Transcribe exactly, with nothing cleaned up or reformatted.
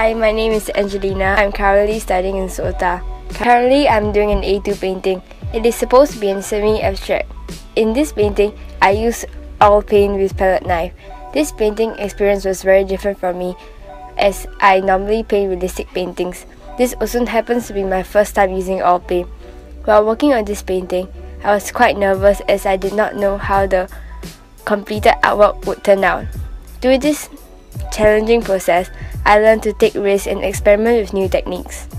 Hi, my name is Angelina. I'm currently studying in S O T A. Currently, I'm doing an A two painting. It is supposed to be in semi-abstract. In this painting, I use oil paint with palette knife. This painting experience was very different from me, as I normally paint realistic paintings. This also happens to be my first time using oil paint. While working on this painting, I was quite nervous as I did not know how the completed artwork would turn out. Through this challenging process, I learned to take risks and experiment with new techniques.